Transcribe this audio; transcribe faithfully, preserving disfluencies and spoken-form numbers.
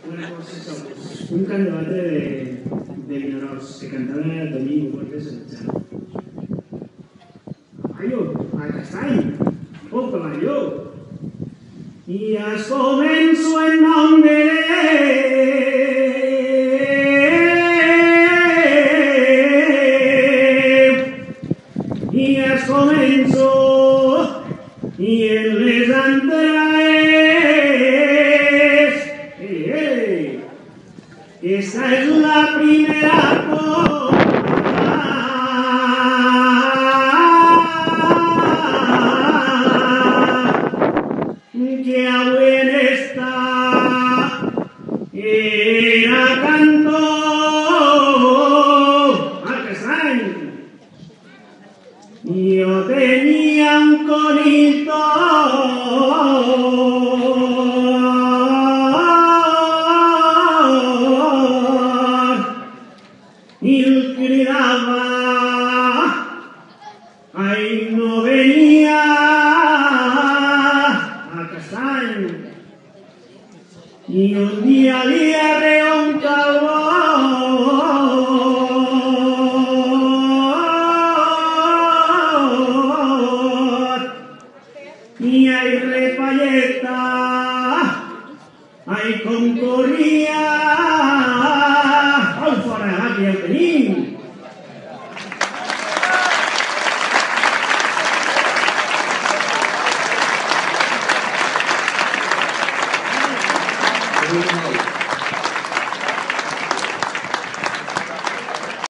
Bueno, pues eso, pues, un cantante de, de Vinaroz, que cantaba el domingo, Cortés en el Chano. Caballo, a Castany, oh caballo. I es començo en nom de Déu. I es començo i en les entraes. Ei, ei, esta és la primera cosa que avui en esta era cantó al Castany. Yo tenía un conito y el cridaba, ay, no venía al Castany. Y un día li arreó un calvo y hay repalleta, ay, con corría.